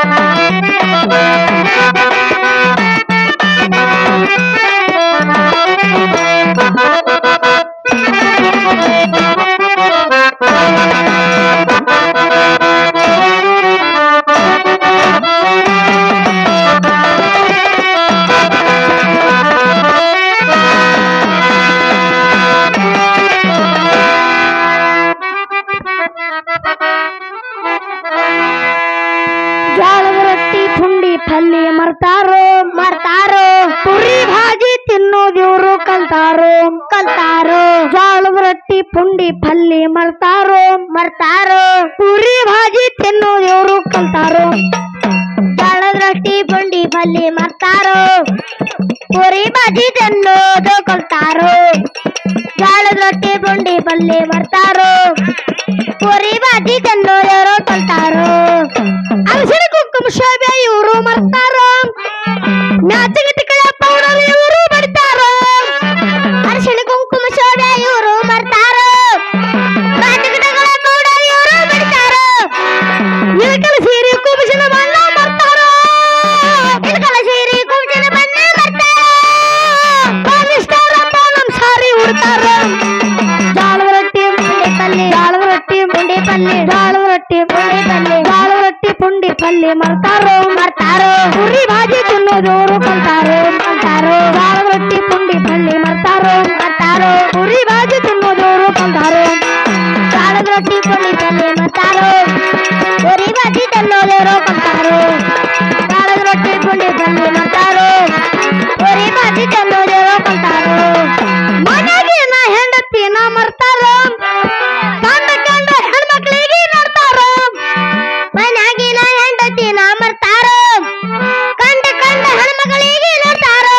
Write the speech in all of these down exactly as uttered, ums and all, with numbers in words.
ಜೋಳದ ರೊಟ್ಟಿ ಪುಂಡಿ ಪಲ್ಯ ಮರ್ತಾರೋ ಮರ್ತಾರೋ ಪುರಿ ಭಾಜಿ ತಿನ್ನೋದು ಇವರು ಕಲ್ತಾರೋ ಕಲ್ತಾರೋ ಜೋಳದ ರೊಟ್ಟಿ ಪುಂಡಿ ಪಲ್ಯ ಮರ್ತಾರೋ ಮರ್ತಾರೋ ಪುರಿ ಭಾಜಿ ತಿನ್ನೋದು ಇವರು ಕಲ್ತಾರೋ ಜೋಳದ ರೊಟ್ಟಿ ಪುಂಡಿ ಪಲ್ಯ ಮರ್ತಾರೋ ಪುರಿ ಭಾಜಿ ತಿನ್ನೋದು ಕಲ್ತಾರೋ ಜೋಳದ ರೊಟ್ಟಿ ಪುಂಡಿ ಪಲ್ಯ ಮರ್ತಾರೋ ಪುರಿ ಭಾಜಿ ತಿನ್ನೋದು ಕಲ್ತಾರೋ ಅಲಸಿನ ಕುಂಕುಮ ಶೋಭೆ ಇವರು ಮರ್ತಾರೋ ಮ್ಯಾಚಿಂಗ್ ಕಳೆ ಪೌಡರ್ ಇವರು ಬಡ್ತಾರೋ ಅರಸಿನ ಕುಂಕುಮ ಶೋಭೆ ಇವರು ಮರ್ತಾರೋ ಮ್ಯಾಚಿಂಗ್ ಕಳೆ ಪೌಡರ್ ಇವರು ಬಡ್ತಾರೋ ಇಳಕಲ ಸೀರೆ ಕುಂಬಿಸಿನ ಬಣ್ಣ ಮರ್ತಾರೋ ಇಳಕಲ ಸೀರೆ ಕುಂಬಿಸಿನ ಬಣ್ಣ ಮರ್ತಾರೋ ಪಾಲಿಸ್ಟರ್ ನಮ್ಮ ಸಾರಿ ಉಡ್ತಾರೋ ಜೋಳದ ರೊಟ್ಟಿ ಪುಂಡಿ ಪಲ್ಯ ಜೋಳದ ರೊಟ್ಟಿ ಪುಂಡಿ ಪಲ್ಯ ಜೋಳದ ರೊಟ್ಟಿ ಪುಂಡಿ ಪಲ್ಯ ಜೋಳದ ರೊಟ್ಟಿ ಪುಂಡಿ ಪಲ್ಯ ಮರ್ತಾರೋ ಮರ್ತಾರೋ ಪುರಿ ಭಾಜಿ ತಿನ್ನೋದವರು ಕಲ್ತಾರೋ ಕಲ್ತಾರೋ ಜೋಳದ ರೊಟ್ಟಿ ಪುಂಡಿ ಪಲ್ಯ ಮರ್ತಾರೋ ಮರ್ತಾರೋ ಪುರಿ ಭಾಜಿ ತಿನ್ನೋದವರು ಕಲ್ತಾರೋ ಜೋಳದ ರೊಟ್ಟಿ ಪುಂಡಿ ಪಲ್ಯ ಮರ್ತಾರೋ ಪುರಿ ಭಾಜಿ ತಿನ್ನೋದವರು ಕಲ್ತಾರೋ ಜೋಳದ ರೊಟ್ಟಿ ಪುಂಡಿ ಪಲ್ಯ ಮರ್ತಾರೋ ಪುರಿ ಭಾಜಿ ತಿನ್ನೋದವರು ಕಲ್ತಾರೋ ಮನೆಗಿನ ಹೆಂಡತಿನ ಮರ್ತಾರೋ ಕಂಡ ಕಂಡ ಹೆಣ್ಮಕ್ಳಿಗೆ ನೋಡ್ತಾರೋ ಮನ್ಯಾಗಿನ ಹೆಂಡತಿನ ಮರ್ತಾರೋ ಕಂಡ ಕಂಡ ಹೆಣ್ಮಕ್ಳಿಗೆ ನೋಡ್ತಾರೋ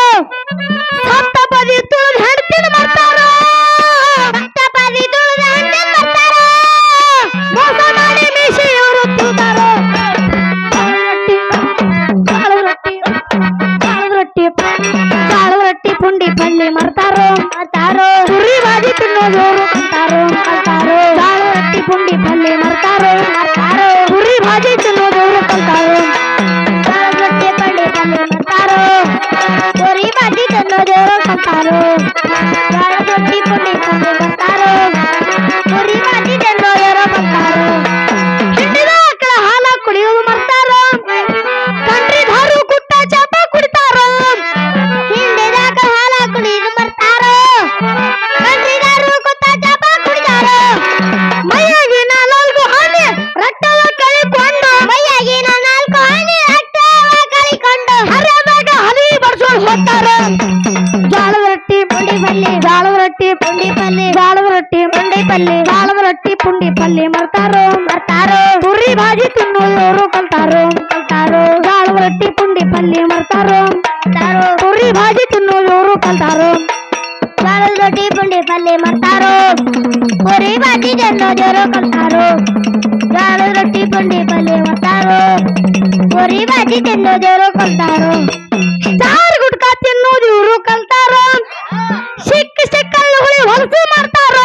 ಸಪ್ತ ಪದಿ ತುಳಿದ ಹೆಂಡತಿನ ಮರ್ತಾರೋ ಸಪ್ತ ಪದಿ ತುಳಿದ ಹೆಂಡತಿನ ಮರ್ತಾರೋ ಮೋಸ ಮಾಡಿ ಮೀಸೆ ಇವರು ತುಳಿತಾರೋ ಜೋಳದ ರೊಟ್ಟಿ ಜೋಳದ ರೊಟ್ಟಿ ಜೋಳದ ರೊಟ್ಟಿ ಪುಂಡಿ ಪಲ್ಯ ಮರ್ತಾರೋ ಮರ್ತಾರೋ ಪುರಿ ಭಾಜಿ ತಿನ್ನೋದವರು ಕಲ್ತಾರೋ ಕಲ್ತಾರೋ ಜೋಳದ ರೊಟ್ಟಿ ಪುಂಡಿ ಪಲ್ಯ ಮರ್ತಾರೋ ಮರ್ತಾರೋ ಪುರಿ ಭಾಜಿ ತಿನ್ನೋದವರು ಕಲ್ತಾರೋ ಜೋಳದ ರೊಟ್ಟಿ ಪುಂಡಿ ಪಲ್ಯ ಮರ್ತಾರೋ ಪುರಿ ಭಾಜಿ ತಿನ್ನೋದವರು ಕಲ್ತಾರೋ ಜೋಳದ ರೊಟ್ಟಿ ಪುಂಡಿ ಪಲ್ಯ ಮರ್ತಾರೋ ಪುರಿ ಭಾಜಿ ತಿನ್ನೋದವರು ಕಲ್ತಾರೋ ಹಿಂಡಿದ ಆಕಳ ಹಾಲ ಕುಡಿಯೋದು ಮರ್ತಾರೋ ಕಂಡ್ರಿ ದಾರು ಕುಟ್ಟ ಚಾಪ ಕುಡಿತಾರೋ ಹಿಂಡಿದ ಆಕಳ ಹಾಲ ಕುಡಿಯೋದು ಮರ್ತಾರೋ ಕಂಡ್ರಿ ದಾರು ಕುಟ್ಟ ಚಾಪ ಕುಡಿತಾರೋ ಮೈಯಾಗಿನ ನಾಲ್ಕು ಹನಿ ರಕ್ತವ ಕಳಿಕೊಂಡು ಮೈಯಾಗಿನ ನಾಲ್ಕು ಹನಿ ರಕ್ತವ ಕಳಿಕೊಂಡು ಹರಿದಾಗ ಹನಿ ಬರ್ಸೋಳು ಹೋಗ್ತಾರೋ ಜೋಳದ ರೊಟ್ಟಿ ಪುಂಡಿ ಪಲ್ಯ ಜೋಳದ ರೊಟ್ಟಿ ಪುಂಡಿ ಪಲ್ಯ ಜೋಳದ ರೊಟ್ಟಿ ಪುಂಡಿ ಪಲ್ಯ ಜೋಳದ ರೊಟ್ಟಿ ಪುಂಡಿ ಪಲ್ಯ ಮರ್ತಾರೋ ಮರ್ತಾರೋ ಪುರಿ ಭಾಜಿ ತಿನ್ನೋದವರು ಕಲ್ತಾರೋ ಕಲ್ತಾರೋ ಜೋಳದ ರೊಟ್ಟಿ ಪುಂಡಿ ಪಲ್ಯ ಮರ್ತಾರೋ ಮರ್ತಾರೋ ಪುರಿ ಭಾಜಿ ತಿನ್ನೋದವರು ಕಲ್ತಾರೋ ಜೋಳದ ರೊಟ್ಟಿ ಪುಂಡಿ ಪಲ್ಯ ಮರ್ತಾರೋ ಪುರಿ ಭಾಜಿ ತಿನ್ನೋದವರು ಕಲ್ತಾರೋ ಜೋಳದ ರೊಟ್ಟಿ ಪುಂಡಿ ಪಲ್ಯ ಮರ್ತಾರೋ ಪುರಿ ಭಾಜಿ ತಿನ್ನೋದವರು ಕಲ್ತಾರೋ ಚಾರ್ ಗುಟ್ಕಾ ತಿನ್ನೋದು ಇವರು ಕಲ್ತಾರೋ ಸಿಕ್ಕ ಸಿಕ್ಕಲ್ಲುಗಳು ಹೊಲಸು ಮಾಡ್ತಾರೋ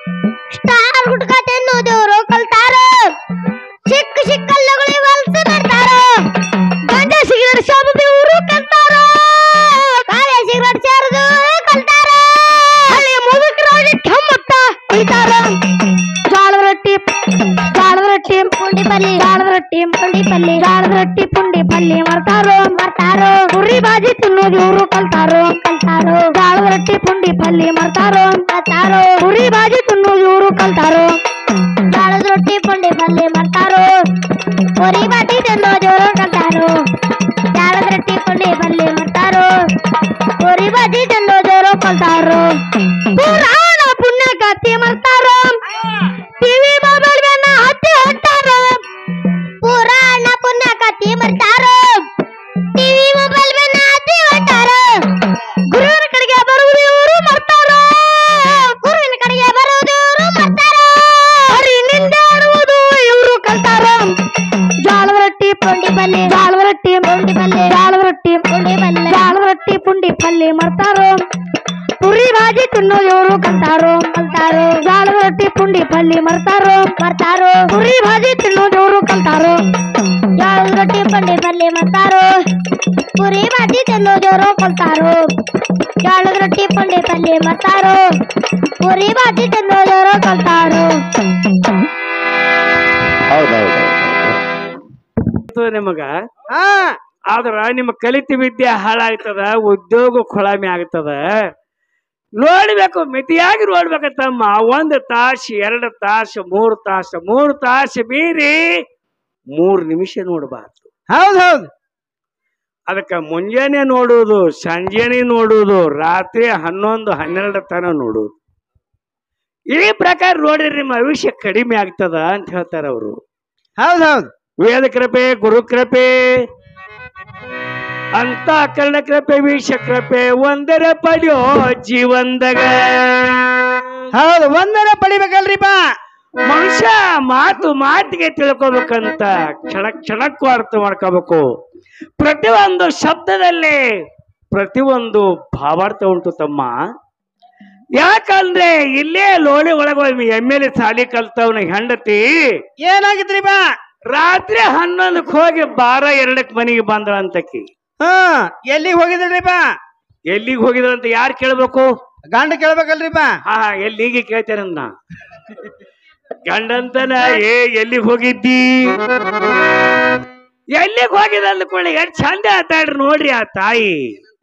ಸ್ಟಾರ್ ಗುಟ್ಕಾ ತಿನ್ನೋದವರು ಕಲ್ತಾರೋ ಸಿಕ್ಕ ಸಿಕ್ಕಲ್ಲುಗಳು ಹೊಲಸು ಮಾಡ್ತಾರೋ ಗಂಜಾ ಸಿಗರೇಟ್ ಸೇದೋದು ಇವರು ಕಲ್ತಾರೋ ಕಾಲೇ ಸಿಗರೇಟ್ ಸೇರೋದು ಕಲ್ತಾರೋ ಹಳ್ಳಿ ಮುದುಕರಾಗಿ ಕೆಮ್ಮತ್ತ ಕುಯ್ತಾರೋ ಜೋಳದ ರೊಟ್ಟಿ ಜೋಳದ ರೊಟ್ಟಿ ಪುಂಡಿ ಪಲ್ಯ ಜೋಳದ ರೊಟ್ಟಿ ಪುಂಡಿ ಪಲ್ಯ ಜೋಳದ ರೊಟ್ಟಿ ಪುಂಡಿ ಪಲ್ಯ ಮರ್ತಾರೋ ಮರ್ತಾರೋ ಪುರಿ ಭಾಜಿ ತಿನ್ನೋದು ಇವರು ಕಲ್ತಾರೋ ಕಲ್ತಾರೋ ಜೋಳದ ರೊಟ್ಟಿ ಪುಂಡಿ ಪಲ್ಯ ಮರ್ತಾರೋ ಮರ್ತಾರೋ ಪುರಿ ಭಾಜಿ ತಿನ್ನೋದು ಇವರು ಕಲ್ತಾರೋ ಜೋಳದ ರೊಟ್ಟಿ ಪುಂಡಿ ಪಲ್ಯ ಮರ್ತಾರೋ ಪುರಿ ಭಾಜಿ ತಿನ್ನೋದು ಇವರು ಕಲ್ತಾರೋ ಜೋಳದ ರೊಟ್ಟಿ ಪುಂಡಿ ಪಲ್ಯ ಮರ್ತಾರೋ ಪುರಿ ಭಾಜಿ ತಿನ್ನೋದು ಇವರು ಕಲ್ತಾರೋ ಪುರಾಣ ಪುಣ್ಯ ಕಥೆ ಮರ್ತಾರೋ ಟಿವಿ ಮೊಬೈಲ್ ಬೆನ್ನ ಹತ್ತಿ ಹೊಂಟಾರೋ ಪುರಾಣ ಪುಣ್ಯ ಕಥೆ ಮರ್ತಾರೋ ಟಿವಿ ಮೊಬೈಲ್ ಬೆನ್ನ ಹತ್ತಿ ಹೊಂಟಾರೋ ಗುರುವಿನ ಕಡೆಗೆ ಬರುವುದು ಇವರು ಮರ್ತಾರೋ ಗುರುವಿನ ಕಡೆಗೆ ಬರುವುದು ಇವರು ಮರ್ತಾರೋ ಹರಿ ನಿಂದೆ ಆಡುವುದು ಇವರು ಕಲ್ತಾರೋ ಜೋಳದ ರೊಟ್ಟಿ ಪುಂಡಿ ಪಲ್ಯ ಜೋಳದ ರೊಟ್ಟಿ ಪುಂಡಿ ಪಲ್ಯ ಜೋಳದ ರೊಟ್ಟಿ ಪುಂಡಿ ಪಲ್ಯ ಜೋಳದ ರೊಟ್ಟಿ ಪುಂಡಿ ಪಲ್ಯ ಮರ್ತಾರೋ ಪುರಿ ಭಾಜಿ ತಿನ್ನೋದು ಇವರು ಕಲ್ತಾರೋ ಕಲ್ತಾರೋ ಜೋಳದ ರೊಟ್ಟಿ ಪುಂಡಿ ಪಲ್ಯ ಮರ್ತಾರೋ ಮರ್ತಾರೋ ಪುರಿ ಭಾಜಿ ತಿನ್ನೋದು ಇವರು ಕಲ್ತಾರೋ ಜೋಳದ ರೊಟ್ಟಿ ಪುಂಡಿ ಪಲ್ಯ ಮಾಡ್ತಾರೋ ಪುರಿ ಬಾಜಿ ತಿಂದು ಜೋರು ಕಲ್ತಾರೋ ಜೋಳದ ರೊಟ್ಟಿ ಪುಂಡಿ ಪಲ್ಯ ಮಾಡ್ತಾರೋ ಪುರಿ ಬಾಜಿ ತಿಂದು ಜೋರು ಕಲ್ತಾರೋ ನಿಮಗ ಆದ್ರ ನಿಮ್ಮ ಕಲಿತ ವಿದ್ಯೆ ಹಾಳಾಗ್ತದ ಉದ್ಯೋಗ ಕೊಳಮೆ ಆಗ್ತದ ನೋಡ್ಬೇಕು ಮಿತಿಯಾಗಿ ನೋಡ್ಬೇಕಂತಮ್ಮ ಒಂದು ತಾಸು ಎರಡು ತಾಸು ಮೂರು ತಾಸು ಮೂರು ತಾಸು ಮೀರಿ ಮೂರು ನಿಮಿಷ ನೋಡಬಾರ್ದು ಹೌದ್ ಹೌದು ಅದಕ್ಕೆ ಮುಂಜಾನೆ ನೋಡುವುದು ಸಂಜೆನೆ ನೋಡುವುದು ರಾತ್ರಿ ಹನ್ನೊಂದು ಹನ್ನೆರಡು ತನ ನೋಡುವುದು ಈ ಪ್ರಕಾರ ನೋಡಿದ್ರೆ ನಿಮ್ಮ ಭವಿಷ್ಯ ಕಡಿಮೆ ಆಗ್ತದ ಅಂತ ಹೇಳ್ತಾರ ಅವರು ಹೌದ್ ಹೌದು ವೇದ ಕೃಪೆ ಗುರು ಕೃಪೆ ಅಂತ ಕರ್ಣ ಕೃಪೆ ವೀಕ್ಷ ಕೃಪೆ ಒಂದರ ಪಡೆಯೋ ಜೀವಂದಾಗ ಹೌದು ಒಂದರ ಪಡಿಬೇಕಲ್ರಿಪ್ಪ ಮನುಷ್ಯ ಮಾತು ಮಾತಿಗೆ ತಿಳ್ಕೊಬೇಕಂತ ಕ್ಷಣ ಕ್ಷಣಕ್ಕೂ ಅರ್ಥ ಮಾಡ್ಕೋಬೇಕು ಪ್ರತಿಯೊಂದು ಶಬ್ದದಲ್ಲಿ ಪ್ರತಿಯೊಂದು ಭಾವಾರ್ಥ ಉಂಟು ತಮ್ಮ ಯಾಕಂದ್ರೆ ಇಲ್ಲೇ ಲೋಳಿ ಒಳಗೆ ಎಮ್ ಎಲ್ ಎ ಸಾಲಿ ಕಲ್ತವನ ಹೆಂಡತಿ ಏನಾಗಿತ್ರಿಪ್ಪ ರಾತ್ರಿ ಹನ್ನೊಂದಕ್ಕೆ ಹೋಗಿ ಬಾರ ಎರಡಕ್ಕೆ ಮನೆಗೆ ಬಂದಳ ಅಂತಕಿ ಹಾ ಎಲ್ಲಿಗೆ ಹೋಗಿದ್ರಿಪ್ಪ ಎಲ್ಲಿಗೆ ಹೋಗಿದ್ರಂತ ಯಾರು ಕೇಳ್ಬೇಕು ಗಂಡ ಕೇಳ್ಬೇಕಲ್ರಿಪ್ಪ ಹಾ ಎಲ್ಲಿಗೆ ಕೇಳ್ತಾರನ್ನ ಗಂಡಂತನ ಏ ಎಲ್ಲಿಗೆ ಹೋಗಿದ್ದಿ ಎಲ್ಲಿಗೆ ಹೋಗಿದ ಅಂದ್ಕೊಳ್ಳಿ ಎಷ್ಟು ಚಂದ ಆತಾಡ್ರಿ ನೋಡ್ರಿ ಆ ತಾಯಿ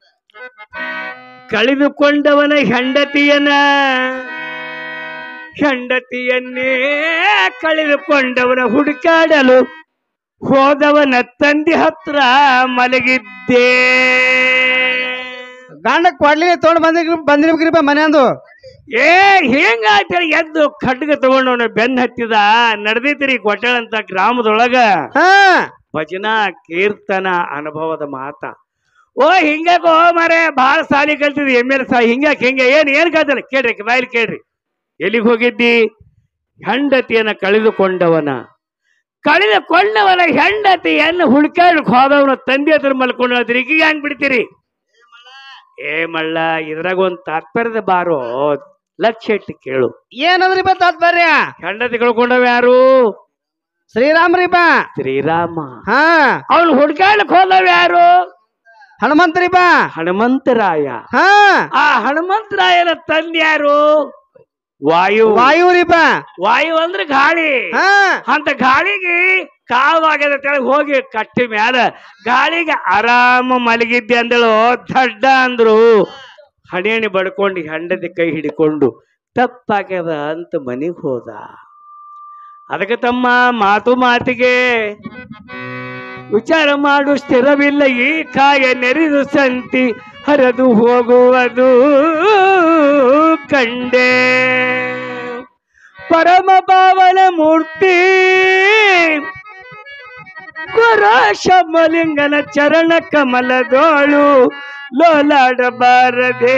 ಕಳೆದುಕೊಂಡವನ ಹೆಂಡತಿಯನ ಹೆಂಡತಿಯನ್ನೇ ಕಳೆದುಕೊಂಡವನ ಹುಡುಕಾಡಲು ಹೋದವನ ತಂದೆ ಹತ್ರ ಮಲಗಿದ್ದೆ ಗಂಡ ಕೊಡ್ಲಿ ತೊಗೊಂಡು ಬಂದಿರ್ ಬಂದಿರ್ಬೇಕ್ರಿಪ್ಪ ಮನೆ ಅಂದು ಏ ಹೆಂಗಾಯ್ತಾರ ಎದ್ದು ಖಡ್ಗ ತಗೊಂಡವನ ಬೆನ್ನ ಹತ್ತಿದ ನಡೆದಿದ್ರಿ ಕೊಟ್ಟಳ ಅಂತ ಗ್ರಾಮದೊಳಗ ಭಜನಾ ಕೀರ್ತನ ಅನುಭವದ ಮಾತ ಓ ಹಿಂಗಾಕೋ ಮಾರೇ ಬಾಳ ಸಾಲಿ ಕಲ್ತಿದ್ರಿ ಎಮ್ ಎಲ್ ಸಾ ಹಿಂಗಾಕ್ ಹಿಂಗ ಏನ್ ಏನ್ ಕಲ್ತಲ್ಲ ಕೇಳ್ರಿ ಬಾಯ್ಲಿ ಕೇಳ್ರಿ ಎಲ್ಲಿಗೆ ಹೋಗಿದ್ದಿ ಹೆಂಡತಿಯನ್ನ ಕಳೆದುಕೊಂಡವನ ಕಳೆದುಕೊಂಡವನ ಹೆಂಡತಿಯನ್ನು ಹುಡುಕಾಡಕ್ ಹೋದವನ ತಂದೆ ಹತ್ರ ಮಲ್ಕೊಂಡ ಈಗ ಹೆಂಗ್ ಬಿಡ್ತೀರಿ ಏ ಮಳ್ಳ ಇದ್ರಾಗ ಒಂದ್ ತಾತ್ಪರ್ಯದ ಬಾರೋ ಲಕ್ಷ ಇಟ್ಟು ಕೇಳು ಏನಂದ್ರಿಪ್ಪ ತಾತ್ಪರ್ಯ ಹೆಂಡತಿ ಕಳ್ಕೊಂಡವ ಯಾರು ಶ್ರೀರಾಮ್ರಿಪ್ಪ ಶ್ರೀರಾಮ ಹಾ ಅವನು ಹುಡುಕಾಡಕ್ ಹೋದವ ಯಾರು ಹನುಮಂತರಿಪ್ಪ ಹನುಮಂತರಾಯ ಹಾ ಆ ಹನುಮಂತರಾಯನ ತಂದೆ ಯಾರು ವಾಯು ವಾಯುರಿಪ್ಪ ವಾಯು ಅಂದ್ರೆ ಗಾಳಿ ಹಾ ಅಂತ ಗಾಳಿಗೆ ಕಾವಾಗದ ತೆಳಗ್ ಹೋಗಿ ಕಟ್ಟಿ ಮ್ಯಾಲ ಗಾಳಿಗೆ ಆರಾಮ ಮಲಗಿದ್ದೆ ಅಂದಳು ದಡ್ಡ ಅಂದ್ರು ಹಣೆಣಿ ಬಡ್ಕೊಂಡು ಹೆಂಡತಿ ಕೈ ಹಿಡಿಕೊಂಡು ತಪ್ಪಾಗ್ಯದ ಅಂತ ಮನೆಗೆ ಹೋದ ಅದಕ್ಕೆ ತಮ್ಮ ಮಾತು ಮಾತಿಗೆ ವಿಚಾರ ಮಾಡು ಸ್ಥಿರವಿಲ್ಲ ಈ ಕಾಯ ನೆರೆದು ಸಂತಿ ಹರಿದು ಹೋಗುವುದು ಕಂಡೆ ಪರಮ ಪಾವನ ಮೂರ್ತಿ ಗುರಾಶಮಲಿಂಗನ ಚರಣ ಕಮಲದೋಳು ಲೋಲಾಡಬಾರದೆ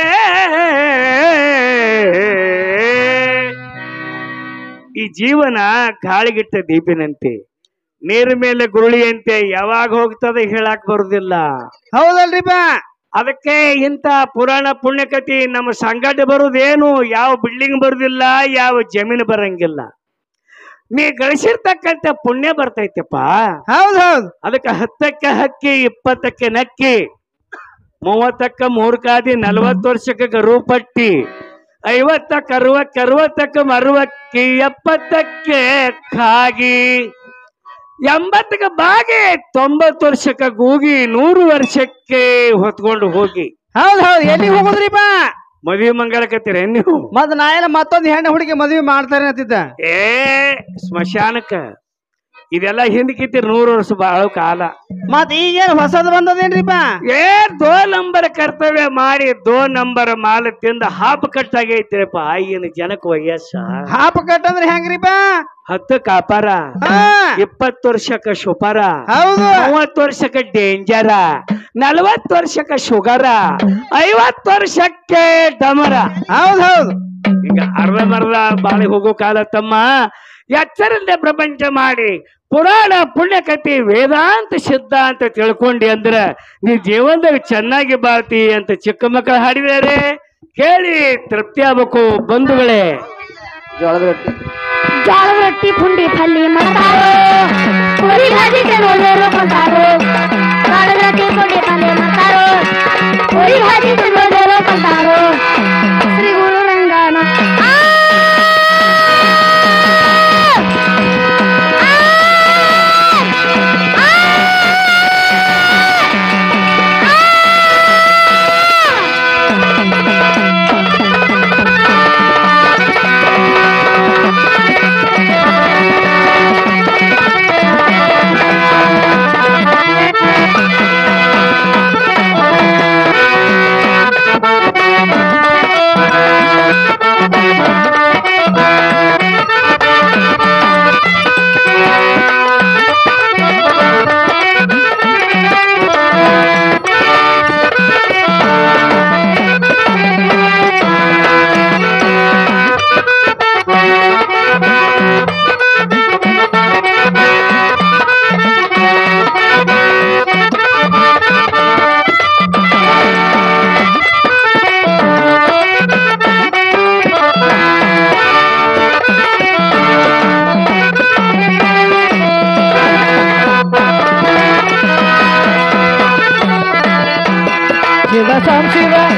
ಈ ಜೀವನ ಗಾಳಿಗಿಟ್ಟ ದೀಪಿನಂತೆ ನೀರ್ ಮೇಲೆ ಗುರುಳಿಯಂತೆ ಯಾವಾಗ ಹೋಗ್ತದೆ ಹೇಳಕ್ ಬರುದಿಲ್ಲ ಹೌದಲ್ರಿಪ್ಪ ಅದಕ್ಕೆ ಇಂತ ಪುರಾಣ ಪುಣ್ಯಕಥೆ ನಮ್ಮ ಸಂಗಟ ಬರುದೇನು ಯಾವ ಬಿಲ್ಡಿಂಗ್ ಬರುದಿಲ್ಲ ಯಾವ ಜಮೀನು ಬರಂಗಿಲ್ಲ ನೀ ಗಳಿಸಿರ್ತಕ್ಕಂಥ ಪುಣ್ಯ ಬರ್ತೈತಪ್ಪ ಹೌದ್ ಹೌದು ಅದಕ್ಕೆ ಹತ್ತಕ್ಕೆ ಹಕ್ಕಿ ಇಪ್ಪತ್ತಕ್ಕೆ ನಕ್ಕಿ ಮೂವತ್ತಕ್ಕ ಮೂರ್ಕಾದಿ ನಲ್ವತ್ತು ವರ್ಷಕ್ಕೆ ಗರುಪಟ್ಟಿ ಐವತ್ತಕ್ಕೆ ಅರವಕ್ಕೆ ಅರವತ್ತಕ್ಕೆ ಮರುವಕ್ಕಿ ಎಪ್ಪತ್ತಕ್ಕೆ ಕಾಗಿ ಎಂಬತ್ತಕ್ಕೆ ಬಾಗಿ ತೊಂಬತ್ತು ವರ್ಷಕ್ಕೆ ಗೂಗಿ ನೂರು ವರ್ಷಕ್ಕೆ ಹೊತ್ಕೊಂಡು ಹೋಗಿ ಹೌದ್ ಹೌದು ಎಲ್ಲಿಗೆ ಹೋಗುದ್ರಿಪ್ಪ ಮದುವೆ ಮಂಗಳಕತ್ತೀರ ನೀವು ಮತ್ ನಾ ಎಲ್ಲ ಮತ್ತೊಂದು ಹೆಣ್ಣು ಹುಡುಗಿ ಮದುವೆ ಮಾಡ್ತಾರೆ ಅಂತಿದ್ದ ಏ ಸ್ಮಶಾನಕ್ಕ ಇದೆಲ್ಲ ಹಿಂದಕ್ಕಿತ್ತೀರಿ ನೂರು ವರ್ಷ ಬಾಳ ಕಾಲ ಮತ್ ಈಗೇನು ಹೊಸದ್ ಬಂದದೇನ್ರಿಪ್ಪ ಏ ದೋ ನಂಬರ್ ಕರ್ತವ್ಯ ಮಾಡಿ ದೋ ನಂಬರ್ ಮಾಲ ತಿಂದ ಹಾಪ ಕಟ್ಟಾಗೈತಿರಪ್ಪ ಈಗಿನ ಜನಕ್ಕೆ ವಯಸ್ಸ ಹಾಪ ಕಟ್ಟಂದ್ರೆ ಹೆಂಗ್ರಿಪ್ಪ ಹತ್ತು ಕಾಪಾರ ಇಪ್ಪತ್ತು ವರ್ಷಕ್ಕ ಶುಪರ ಹೌದು ಮೂವತ್ತು ವರ್ಷಕ್ಕೆ ಡೇಂಜರ ನಲವತ್ತು ವರ್ಷಕ್ಕೆ ಶುಗರ ಐವತ್ತು ವರ್ಷಕ್ಕೆ ಡಮರ ಹೌದ್ ಹೌದು ಈಗ ಅರ್ಧ ಮರ್ಧ ಬಾಳಿ ಹೋಗೋ ಕಾಲ ತಮ್ಮ ಎಚ್ಚರಿಂದ ಪ್ರಪಂಚ ಮಾಡಿ ಪುರಾಣ ಪುಣ್ಯಕಥೆ ವೇದಾಂತ ಸಿದ್ಧಾಂತ ತಿಳ್ಕೊಂಡಿ ಅಂದ್ರ ನೀ ಜೀವನದಾಗ ಚೆನ್ನಾಗಿ ಬಾಳ್ತಿ ಅಂತ ಚಿಕ್ಕ ಮಕ್ಕಳು ಹಾಡಿದಾರೆ ಕೇಳಿ ತೃಪ್ತಿ ಆಗ್ಬೇಕು ಬಂಧುಗಳೇ. ಜೋಳದ ರೊಟ್ಟಿ ಜೋಳದ ರೊಟ್ಟಿ ಪುಂಡಿ ಪಲ್ಲಿ ಮಾಡ್ತಾರೋ ಪುರಿ ಭಾಜಿ ತಿನ್ನೋದವರು ಕಲ್ತಾರೋ ಜೋಳದ ರೊಟ್ಟಿ ಪುಂಡಿ ಪಲ್ಲಿ ಮಾಡ್ತಾರೋ ಪುರಿ ಭಾಜಿ ತಿನ್ನೋದವರು ಕಲ್ತಾರೋ ಶ್ರೀ ಗುರು ರಂಗನ ಶಿವ ಸಾಂ ಶಿವ